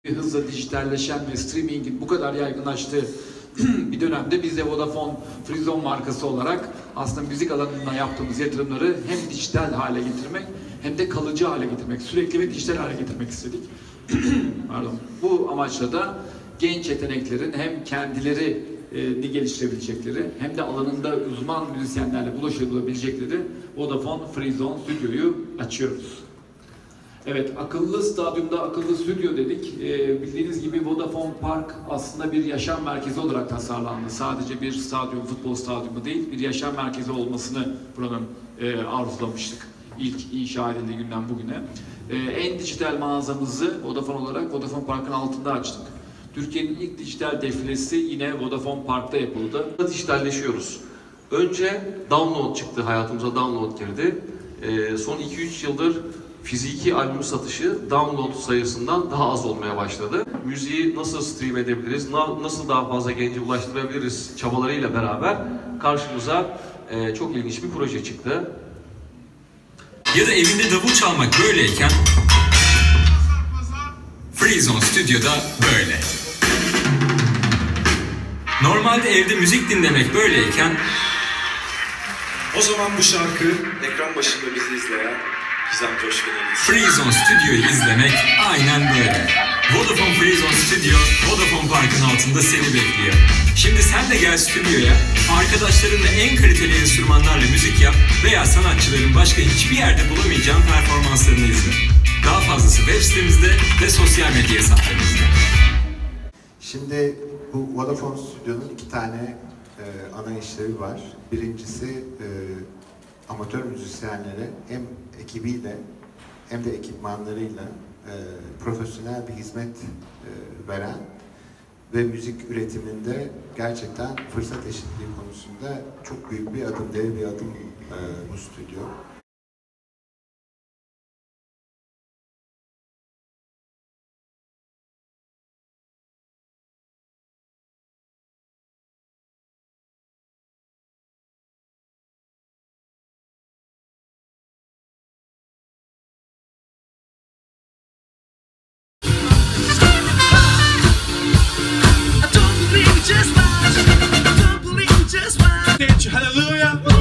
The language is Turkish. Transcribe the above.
Hızla dijitalleşen ve streamingin bu kadar yaygınlaştığı bir dönemde biz de Vodafone Freezone markası olarak aslında müzik alanına yaptığımız yatırımları hem dijital hale getirmek hem de kalıcı hale getirmek, sürekli ve dijital hale getirmek istedik. Pardon. Bu amaçla da genç yeteneklerin hem kendileri geliştirebilecekleri hem de alanında uzman müzisyenlerle buluşabilecekleri Vodafone Freezone Stüdyo'yu açıyoruz. Evet, akıllı stadyumda akıllı stüdyo dedik. Bildiğiniz gibi Vodafone Park aslında bir yaşam merkezi olarak tasarlandı. Sadece bir stadyum, futbol stadyumu değil, bir yaşam merkezi olmasını buranın arzulamıştık. İlk inşa edildiği günden bugüne. En dijital mağazamızı Vodafone olarak Vodafone Park'ın altında açtık. Türkiye'nin ilk dijital defilesi yine Vodafone Park'ta yapıldı. Dijitalleşiyoruz. Önce download çıktı, hayatımıza download girdi. Son 2-3 yıldır fiziki albüm satışı download sayısından daha az olmaya başladı. Müziği nasıl stream edebiliriz, nasıl daha fazla gence ulaştırabiliriz çabalarıyla beraber karşımıza çok ilginç bir proje çıktı. Ya da evinde davul çalmak böyleyken Freezone Stüdyo'da böyle. Normalde evde müzik dinlemek böyleyken o zaman bu şarkı ekran başında bizi izleyen Gizem Coşkun'un Freezone Stüdyo'yu izlemek aynen böyle. Vodafone Freezone Stüdyo, Vodafone Park'ın altında seni bekliyor. Şimdi sen de gel stüdyoya, arkadaşlarınla en kaliteli enstrümanlarla müzik yap veya sanatçıların başka hiçbir yerde bulamayacağın performanslarını izle. Daha fazlası web sitemizde ve sosyal medya hesaplarımızda. Şimdi bu Vodafone Stüdyo'nun iki tane ana işlevi var. Birincisi amatör müzisyenlere hem ekibiyle hem de ekipmanlarıyla profesyonel bir hizmet veren ve müzik üretiminde gerçekten fırsat eşitliği konusunda çok büyük bir adım, dev bir adım bu stüdyo. Hallelujah.